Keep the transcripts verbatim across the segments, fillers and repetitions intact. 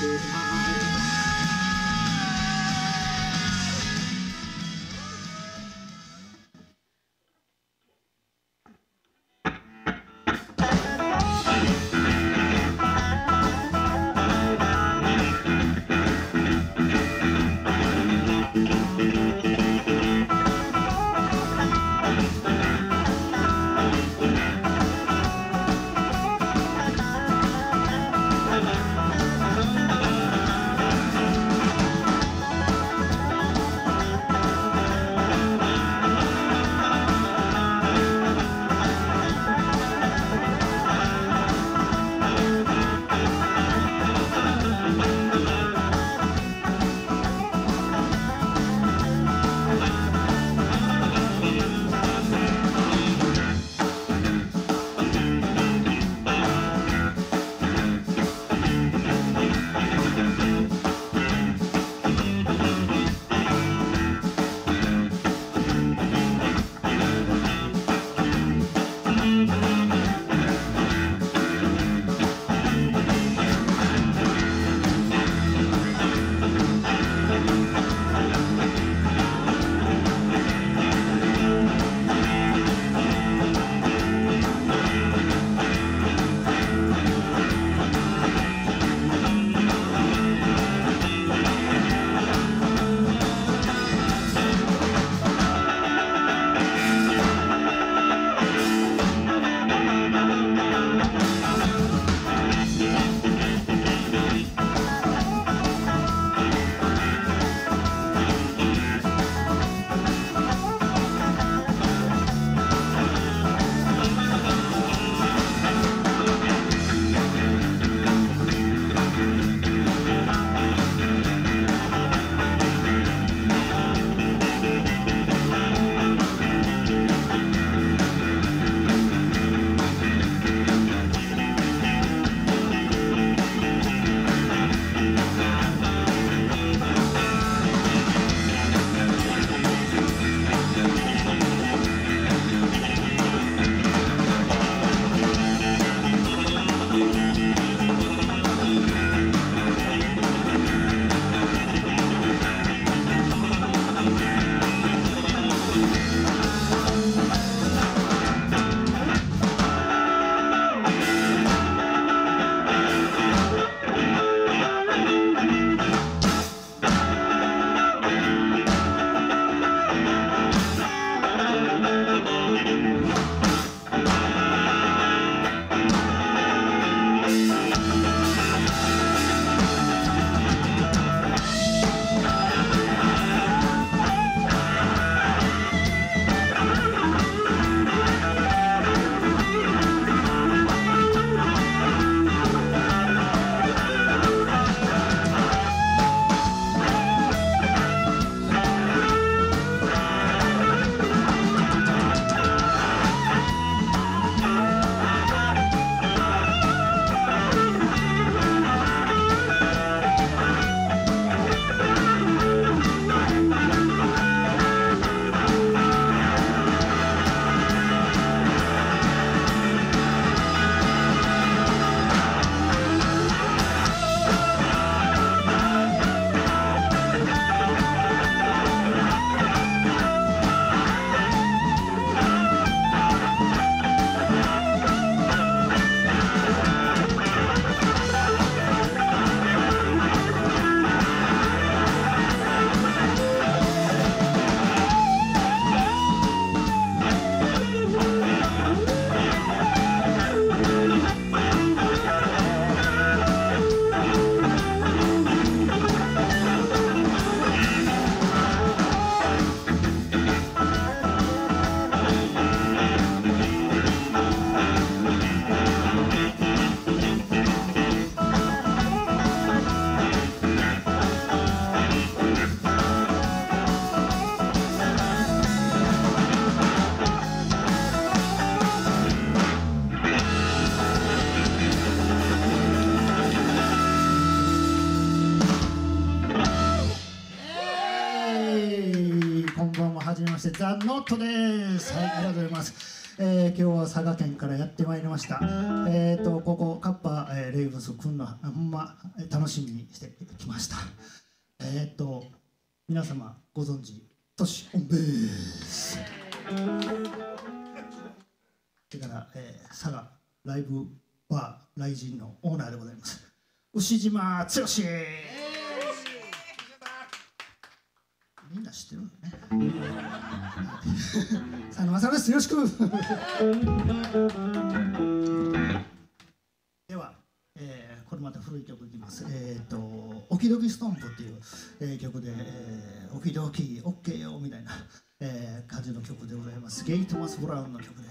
ザ・ノットです。はい、ありがとうございます。 えー、今日は佐賀県からやってまいりました。えーとここカッパ、えー、レイブスくんのほんま楽しみにしてきました。えーと皆様ご存知トシオンベース。それから、えー、佐賀ライブバーライジンのオーナーでございます牛島剛。みんな知ってるのね。佐野正です。よろしく。では、えー、これまた古い曲いきます。えっ、ー、と「オキドキストンプ」っていう、えー、曲で、えー「オキドキオッケーよ」みたいな、えー、感じの曲でございます。ゲイ・トマス・ブラウンの曲です。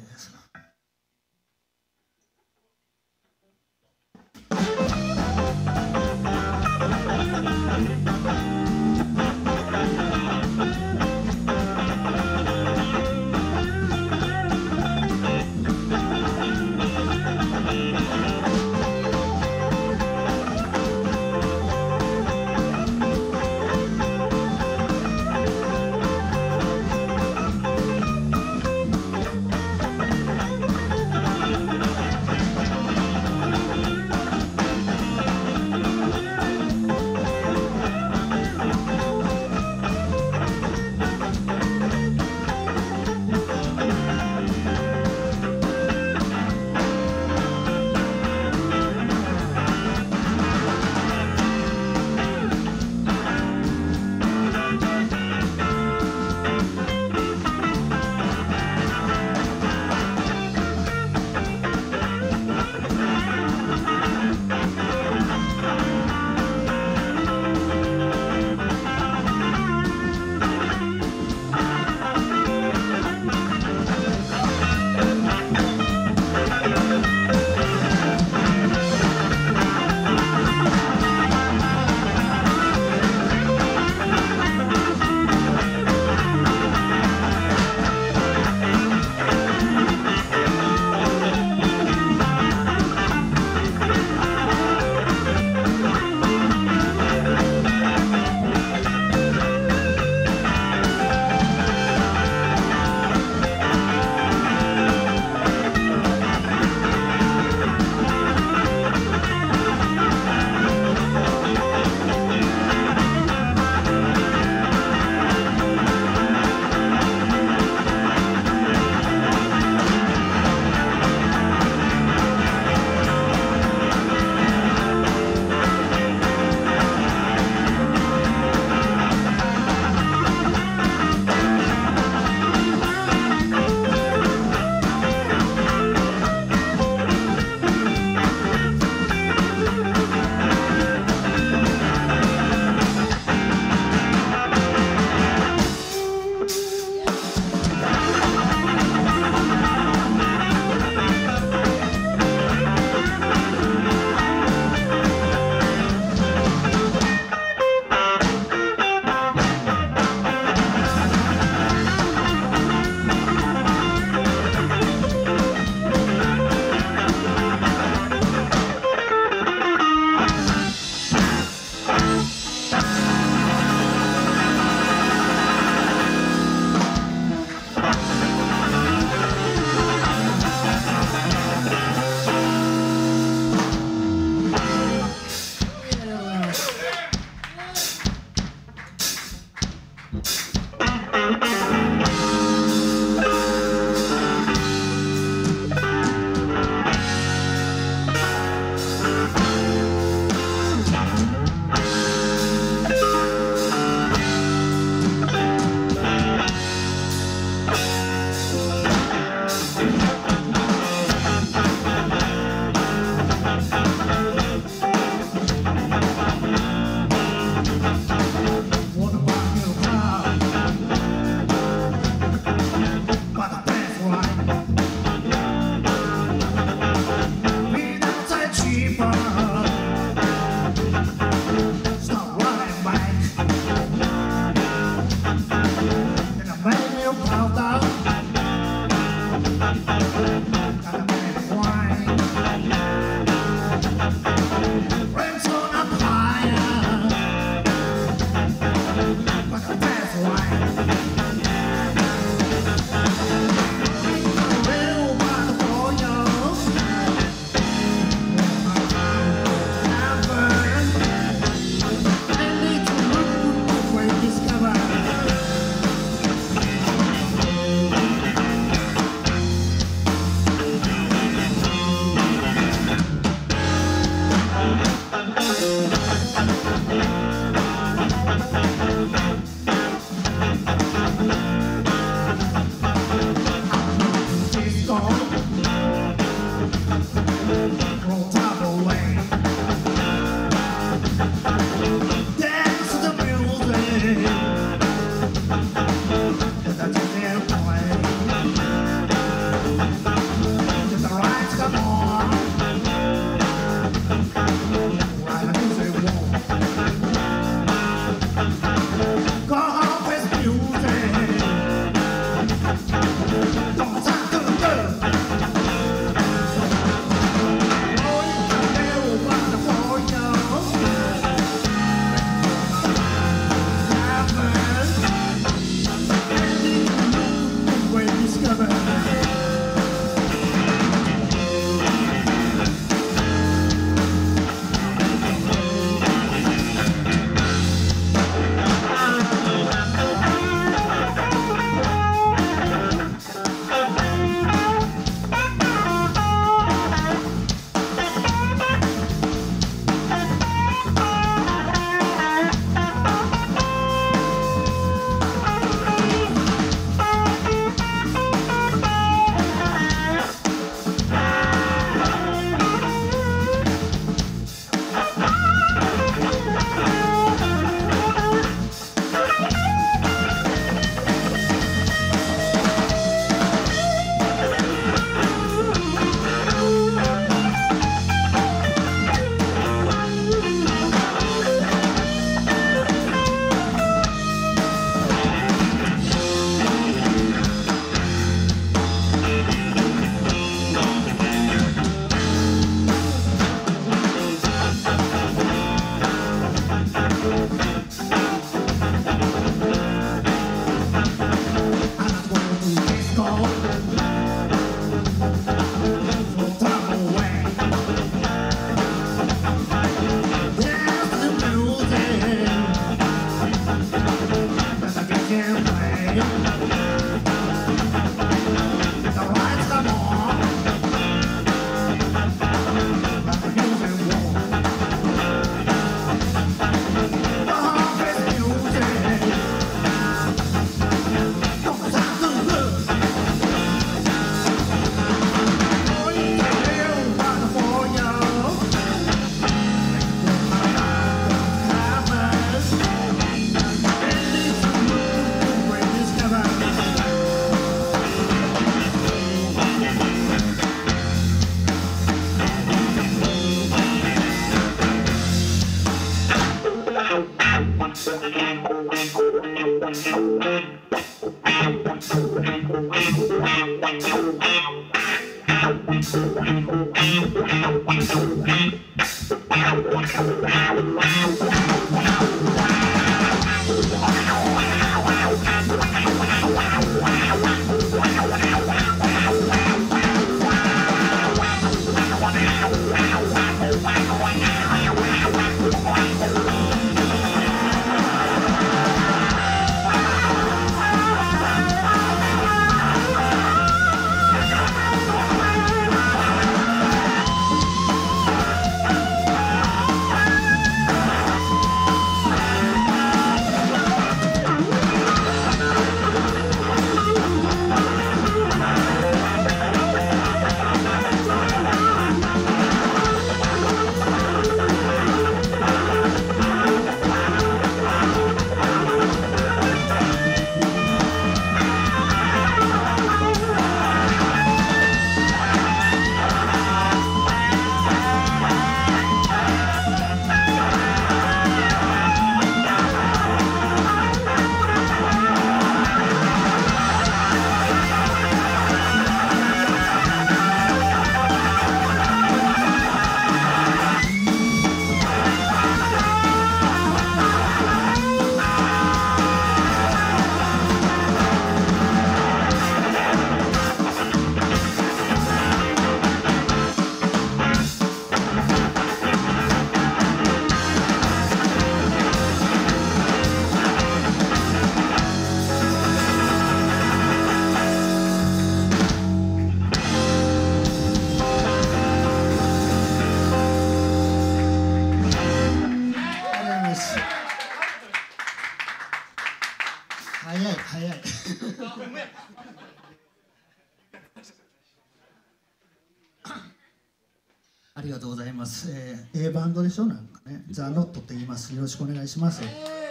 りがとうございます。えー、A バンドでしょ、なんかね、ザ・ノットって言います。よろしくお願いします。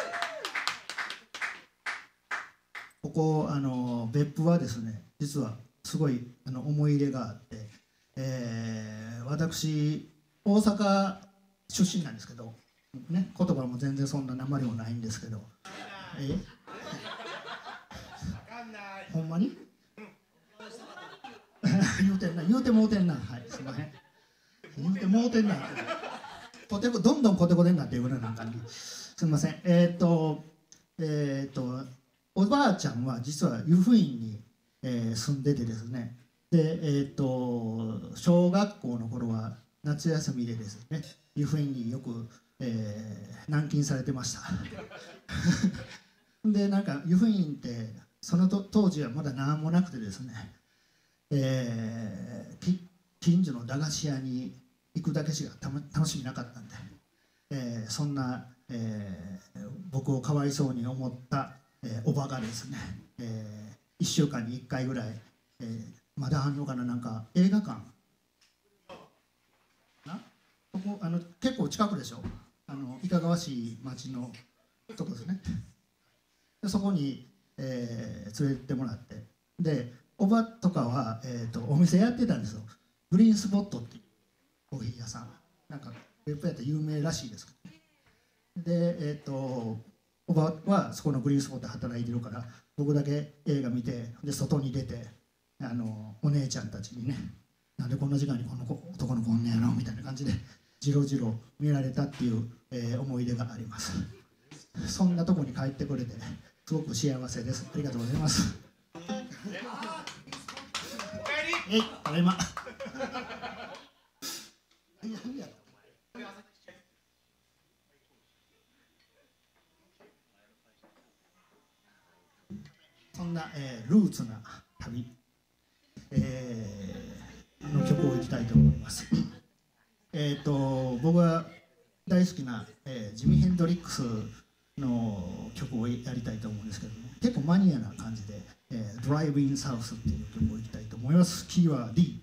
ここあの別府はですね、実はすごいあの思い入れがあって、えー、私大阪出身なんですけど、ね、言葉も全然そんな訛りもないんですけど、えほんまに言うてんな、言うてもうてんな、はい、すいません、言うてもうてんな、コテコどんどんコテコテになっていくような感じ、すみません。えー、っとえー、っとおばあちゃんは実は湯布院に、えー、住んでてですね、で、えー、っと小学校の頃は夏休みでですね、湯布院によく、えー、軟禁されてましたで、なんか湯布院ってそのと当時はまだ何もなくてですね、えー、近所の駄菓子屋に行くだけしかた楽しみなかったんで、えー、そんな、えー、僕をかわいそうに思った、えー、おばがですね、えー、いっしゅうかんにいっかいぐらい、えー、まだあんのかな、なんか映画館な、ここあの結構近くでしょ、あのいかがわしい町のとこですね。でそこに、えー、連れてってもらって、でおばとかは、えー、とお店やってたんですよ。グリーンスポットっていうコーヒー屋さん、なんか別府やったら有名らしいですけど、ね、でえっ、ー、とおばはそこのグリーンスポットで働いてるから、僕だけ映画見て、で外に出て、あのお姉ちゃんたちにね、なんでこんな時間にこの子男の子おんねやろみたいな感じでじろじろ見られたっていう、えー、思い出があります。そんなとこに帰ってこれて、ね、すごく幸せです。ありがとうございます。えい、ただいま。そんな、えー、ルーツな旅、えー、の曲をいきたいと思います。えっと僕が大好きな、えー、ジミ・ヘンドリックスの曲をやりたいと思うんですけども、結構マニアな感じで、えー、Drive in South っていう曲をいきたいと思います。キーは D。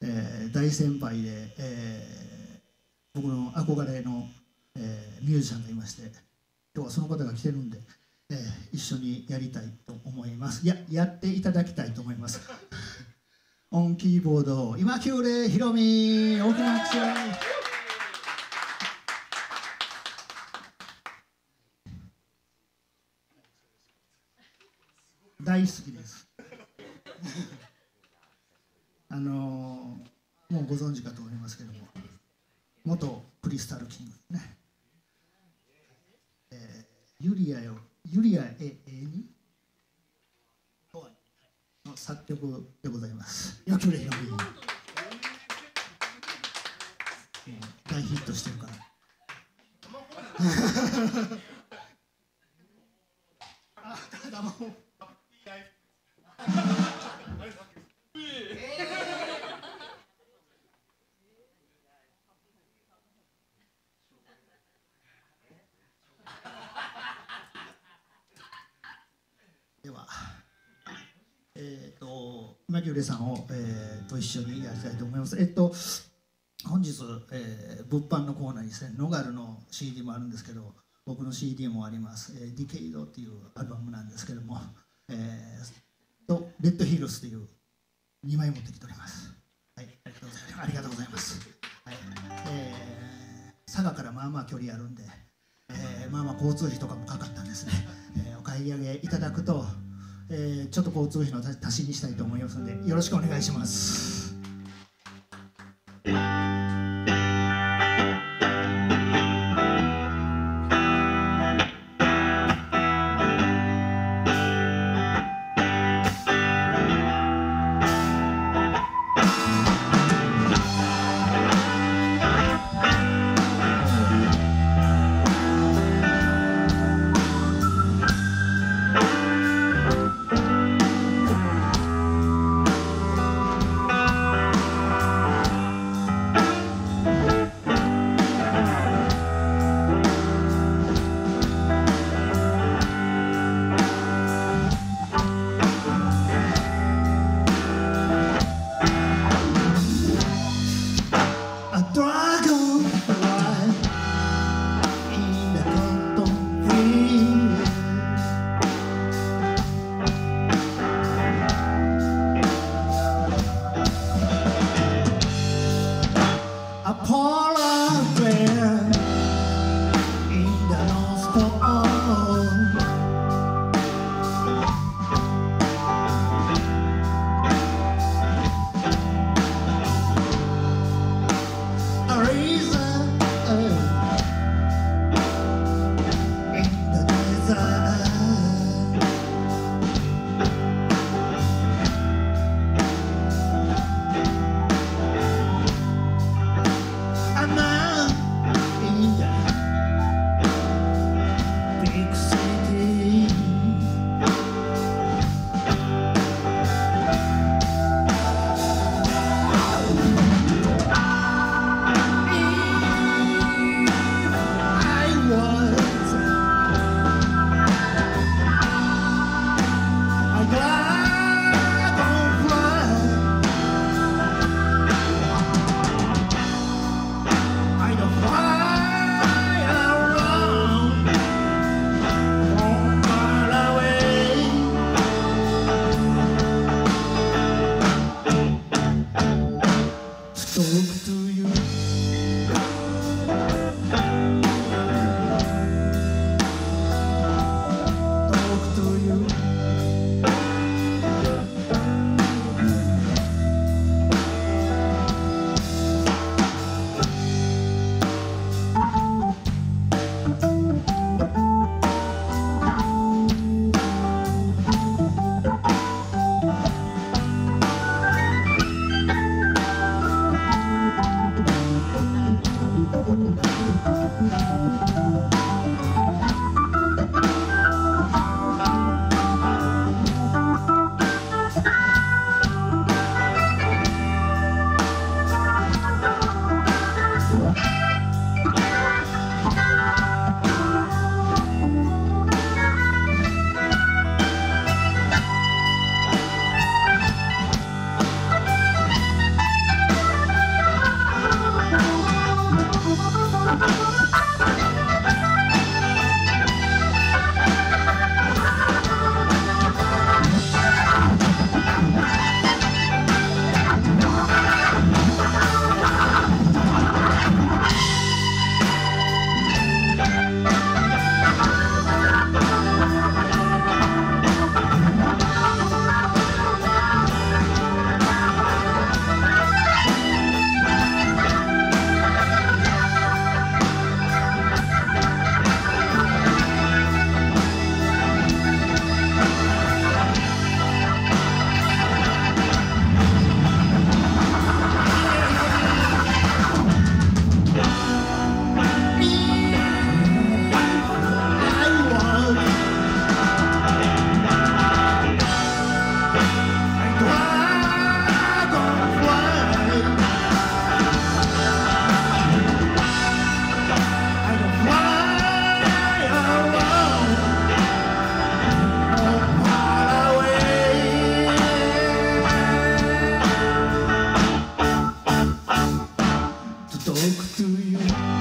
えー大先輩で、えー僕の憧れの、えーミュージシャンがいまして、今日はその方が来てるんで、えー一緒にやりたいと思います。いや、やっていただきたいと思います。オンキーボード、今宮礼ひろみ、大きな拍手を。大好きです。あのー、もうご存知かと思いますけども、元クリスタルキングね、えー、ユリアよユリアええにの作曲でございます。今宮礼ひろみ、大ヒットしてるから。あ、ただもうでは、えっ、ー、と今宮礼さんを、えー、と一緒にやりたいと思います。えっ、ー、と本日、えー、物販のコーナーにですね、ノガルの シーディー もあるんですけど、僕の シーディー もあります。えー、ディケイドっていうアルバムなんですけども、えー、とレッドヒルスというにまい持ってきております。はい、ありがとうございます。ありがとうございます。はい、えー、佐賀からまあまあ距離あるんで、えー、まあまあ交通費とかもかかったんですね。えー、お買い上げいただくと、えー、ちょっと交通費の足しにしたいと思いますので、よろしくお願いします。 talk to you.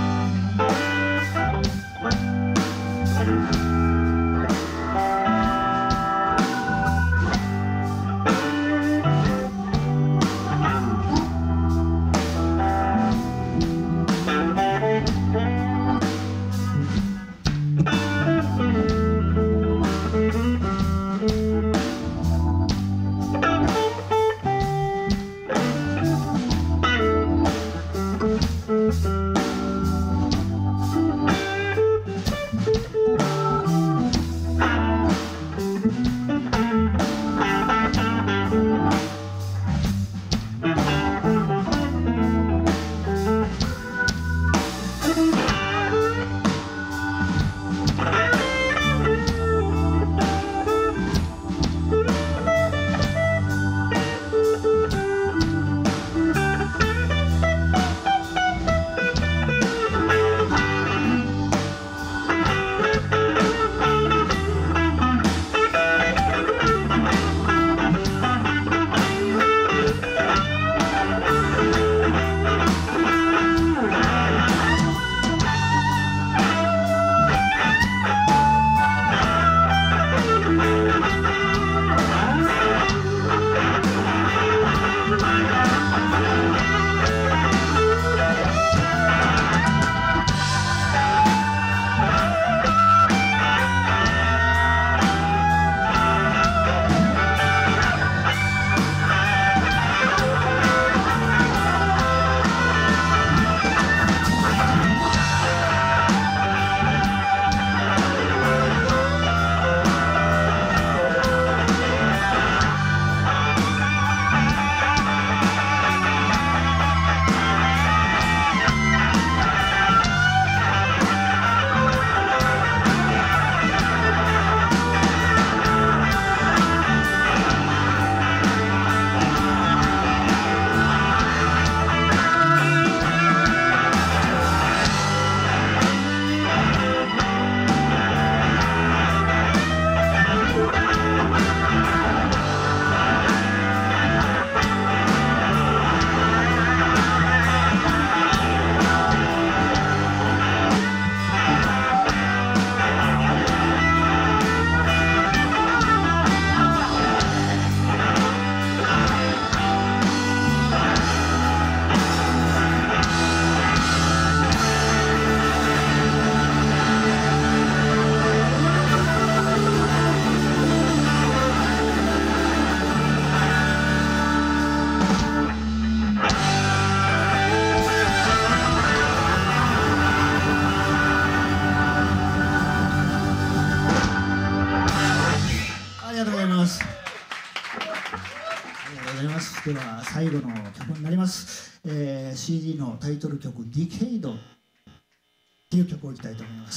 では最後の曲になります、えー、シーディー のタイトル曲「ディケイド」っていう曲をいきたいと思います。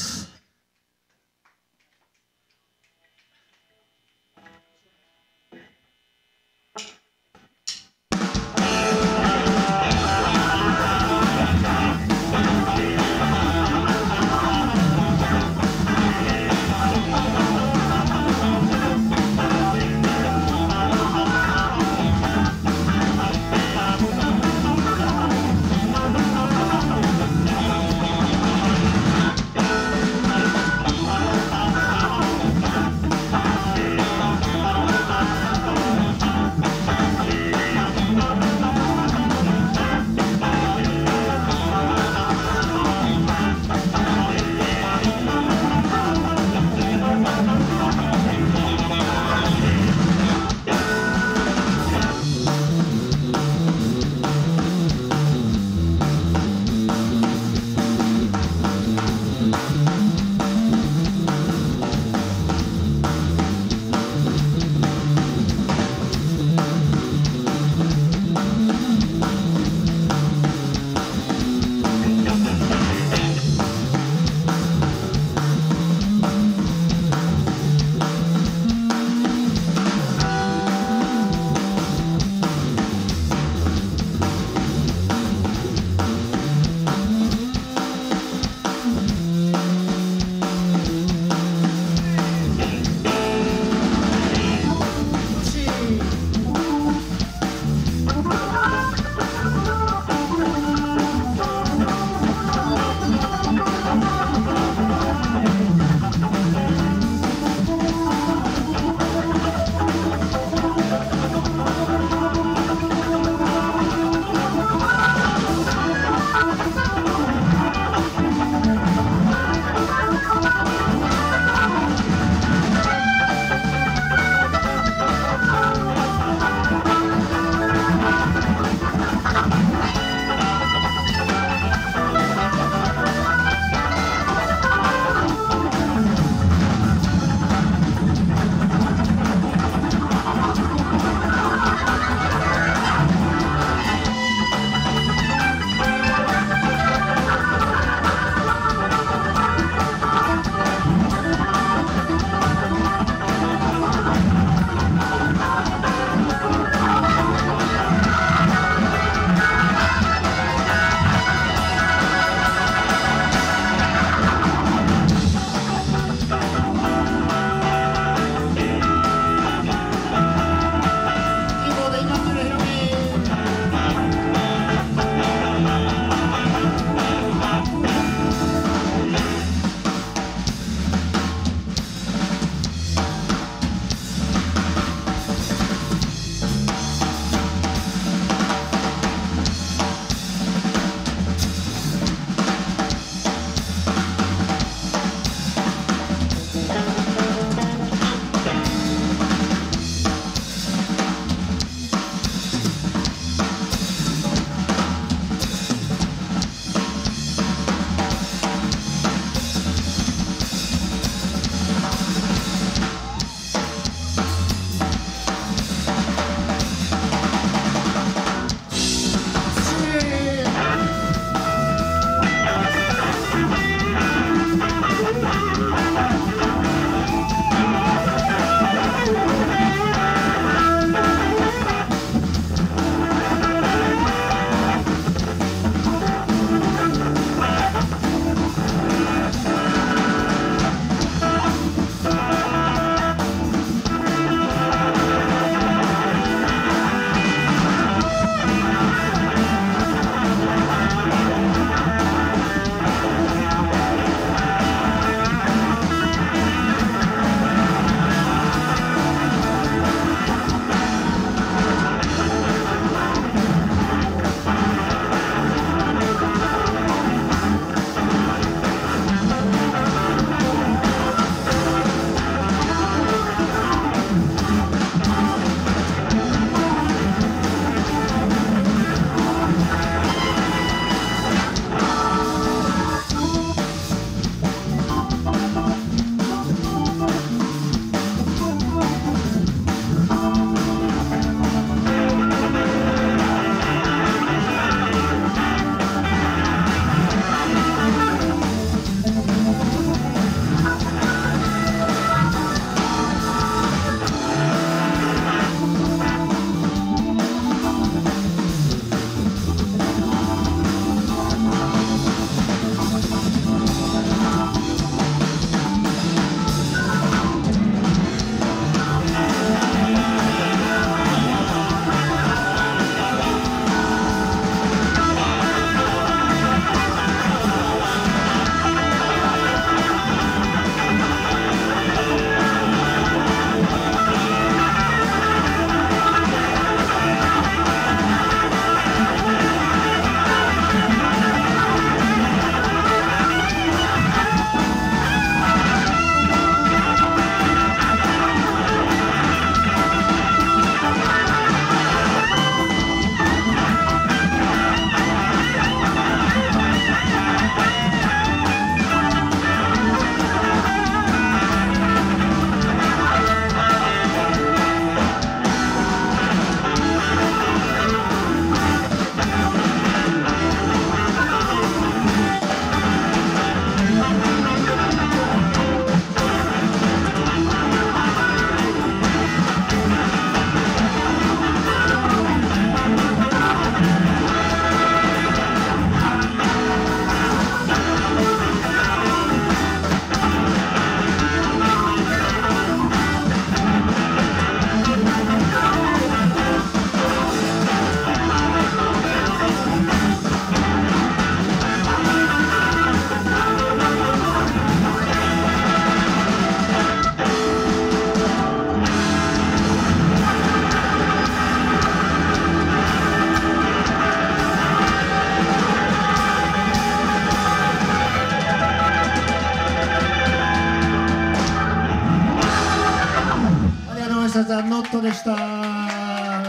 でした。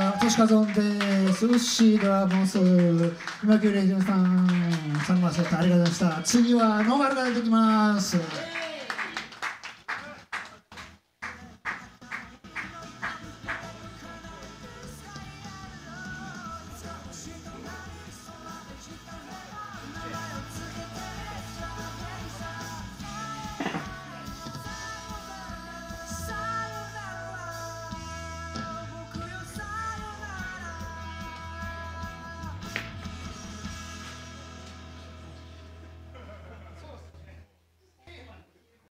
トシカゾンです。ウッシードラゴンス、今宮レイジュンさん、サンマセットありがとうございました。次はノーマルが出てきます。